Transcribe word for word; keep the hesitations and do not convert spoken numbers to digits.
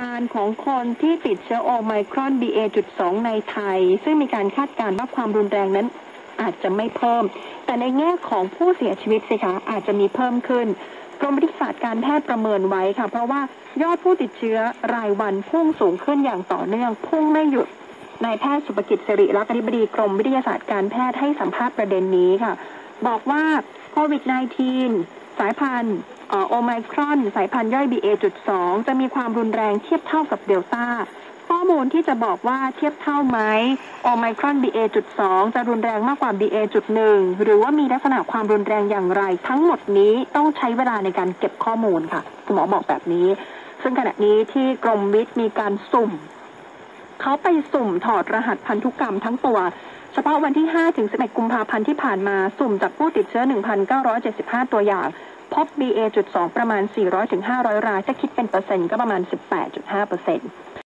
การของคนที่ติดเชื้อโอไมครอน บี เอ จุด สอง ในไทยซึ่งมีการคาดการณ์ว่าความรุนแรงนั้นอาจจะไม่เพิ่มแต่ในแง่ของผู้เสียชีวิตสิคะอาจจะมีเพิ่มขึ้นกรมวิทยาศาสตร์การแพทย์ประเมินไว้ค่ะเพราะว่ายอดผู้ติดเชื้อรายวันพุ่งสูงขึ้นอย่างต่อเนื่องพุ่งไม่หยุดนายแพทย์สุภกิจสิริลักษณ์อธิบดีกรมวิทยาศาสตร์การแพทย์ให้สัมภาษณ์ประเด็นนี้ค่ะบอกว่าโควิด สิบเก้า สายพันธุ์โอไมครอนสายพันธุ์ย่อย บี เอ จุด สอง จะมีความรุนแรงเทียบเท่ากับเดลต้าข้อมูลที่จะบอกว่าเทียบเท่าไหมโอไมครอน บี เอ จุด สอง จะรุนแรงมากกว่า บี เอ จุด หนึ่ง หรือว่ามีลักษณะความรุนแรงอย่างไรทั้งหมดนี้ต้องใช้เวลาในการเก็บข้อมูลค่ะคุณหมอบอกแบบนี้ซึ่งขณะนี้ที่กรมวิทย์มีการสุ่มเขาไปสุ่มถอดรหัสพันธุกรรมทั้งตัวเฉพาะวันที่ห้าถึงสิบเอ็ดกุมภาพันธ์ที่ผ่านมาสุ่มจากผู้ติดเชื้อ หนึ่งพันเก้าร้อยเจ็ดสิบห้า ตัวอย่างพบ บี เอ จุด สอง ประมาณ สี่ร้อยถึงห้าร้อย รายถ้าคิดเป็นเปอร์เซ็นต์ก็ประมาณ สิบแปดจุดห้าเปอร์เซ็นต์